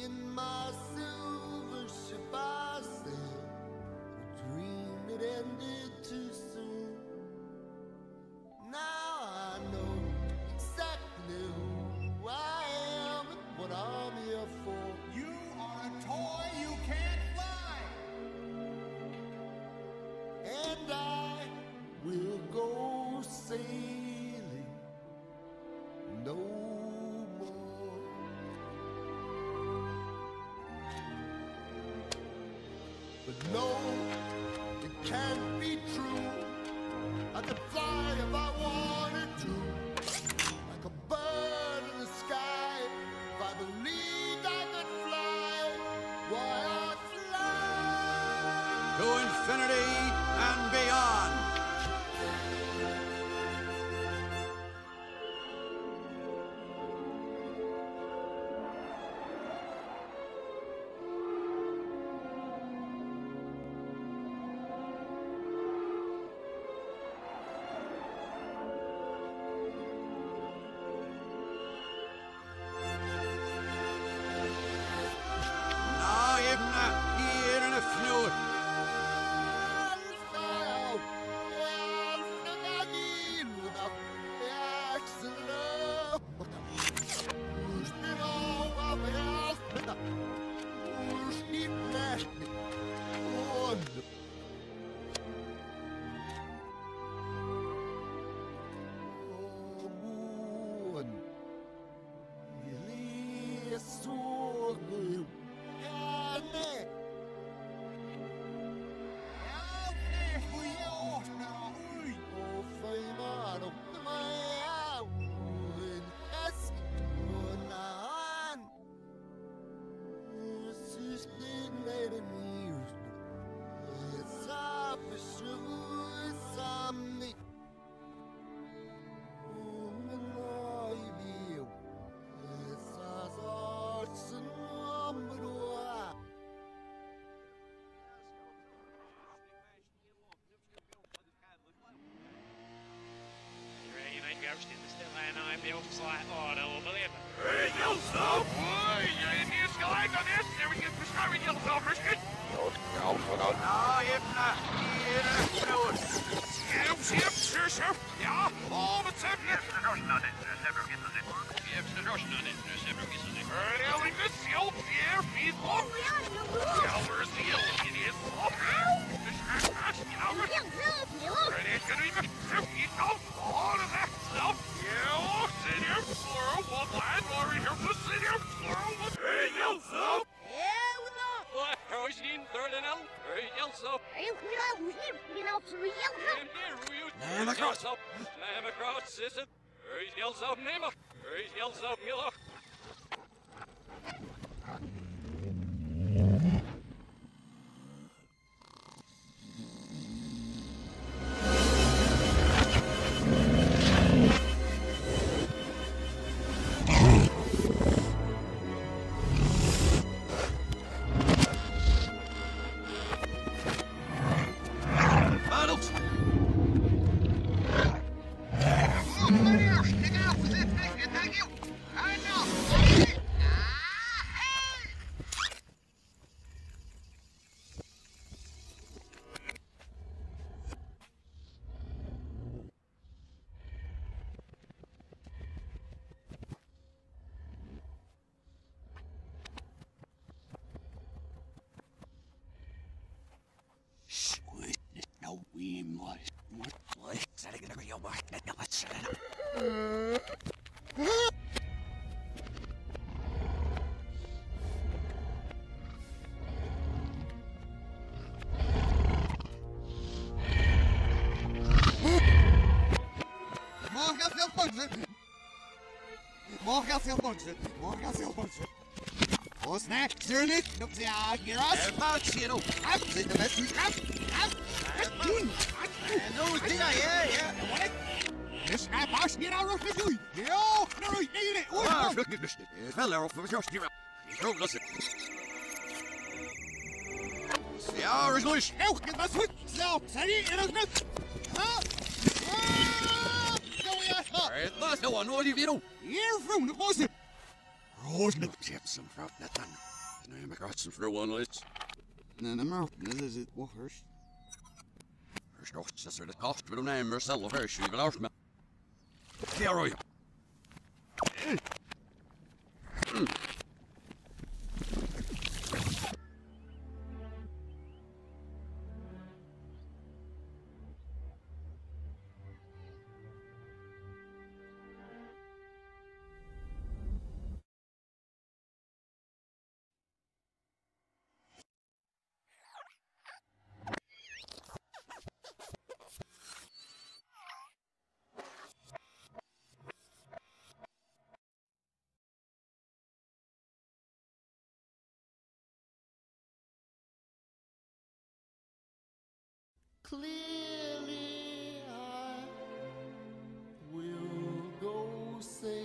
in my silver ship I sail, a dream that ended too soon. Now I know exactly who I am and what I'm here for. You are a toy you can't fly. And I will go sailing no more. But no, it can't be true. I could fly if I wanted to, like a bird in the sky. If I believed I could fly, why I'd fly To infinity and beyond. Now, even here in a few. Nee, maar gaat ze voor one list. Nee, maar is het wel first. First nog, ze er de kost met een nummer zelf first, je wil af me. Ja, rooi. Clearly I will go say